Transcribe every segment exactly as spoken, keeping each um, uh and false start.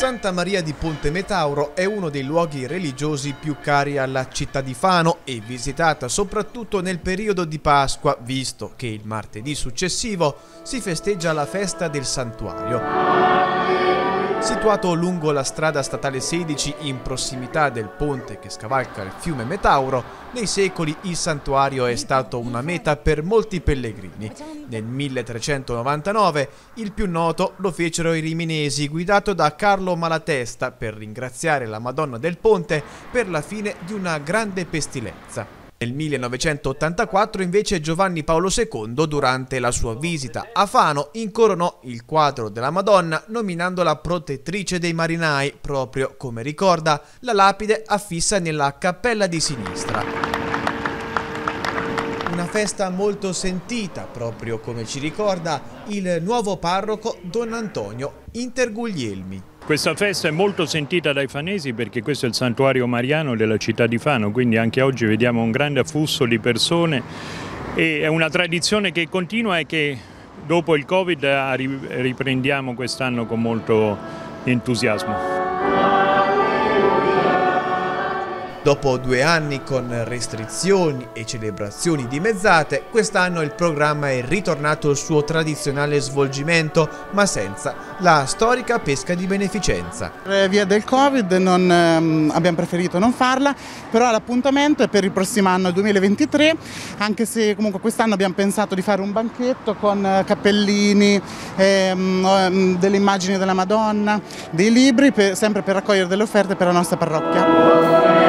Santa Maria di Ponte Metauro è uno dei luoghi religiosi più cari alla città di Fano e visitata soprattutto nel periodo di Pasqua, visto che il martedì successivo si festeggia la festa del santuario. Situato lungo la strada statale sedici in prossimità del ponte che scavalca il fiume Metauro, nei secoli il santuario è stato una meta per molti pellegrini. Nel milletrecentonovantanove il più noto lo fecero i riminesi, guidato da Carlo Malatesta, per ringraziare la Madonna del Ponte per la fine di una grande pestilenza. Nel millenovecentottantaquattro invece Giovanni Paolo secondo, durante la sua visita a Fano, incoronò il quadro della Madonna nominandola protettrice dei marinai, proprio come ricorda la lapide affissa nella cappella di sinistra. Una festa molto sentita, proprio come ci ricorda il nuovo parroco Don Antonio Interguglielmi. Questa festa è molto sentita dai fanesi perché questo è il santuario mariano della città di Fano, quindi anche oggi vediamo un grande afflusso di persone e è una tradizione che continua e che dopo il Covid riprendiamo quest'anno con molto entusiasmo. Dopo due anni con restrizioni e celebrazioni dimezzate, quest'anno il programma è ritornato al suo tradizionale svolgimento, ma senza la storica pesca di beneficenza. Via del Covid non, ehm, abbiamo preferito non farla, però l'appuntamento è per il prossimo anno, il duemilaventitré, anche se comunque quest'anno abbiamo pensato di fare un banchetto con cappellini, ehm, delle immagini della Madonna, dei libri, per, sempre per raccogliere delle offerte per la nostra parrocchia.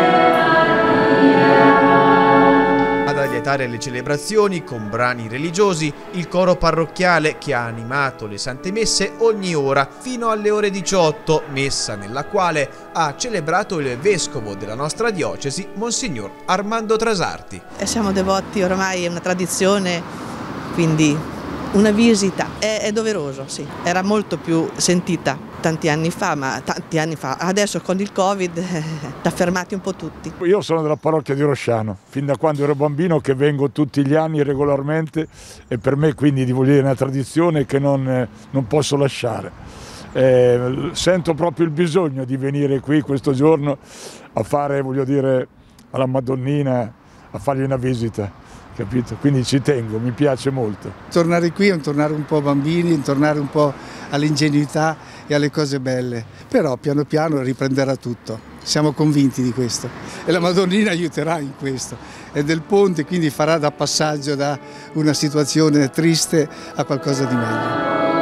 Ad allietare le celebrazioni con brani religiosi, il coro parrocchiale che ha animato le Sante Messe ogni ora fino alle ore diciotto, messa nella quale ha celebrato il vescovo della nostra diocesi, Monsignor Armando Trasarti. E siamo devoti, ormai è una tradizione, quindi una visita è, è doveroso, sì. Era molto più sentita tanti anni fa, ma tanti anni fa. Adesso con il Covid eh, l'ha fermati un po' tutti. Io sono della parrocchia di Rosciano, fin da quando ero bambino che vengo tutti gli anni regolarmente e per me quindi voglio dire, è una tradizione che non, eh, non posso lasciare. Eh, sento proprio il bisogno di venire qui questo giorno a fare, voglio dire, alla Madonnina, a fargli una visita. Capito? Quindi ci tengo, mi piace molto. Tornare qui è un tornare un po' bambini, un tornare un po' all'ingenuità e alle cose belle, però piano piano riprenderà tutto, siamo convinti di questo e la Madonnina aiuterà in questo. È del ponte, quindi farà da passaggio da una situazione triste a qualcosa di meglio.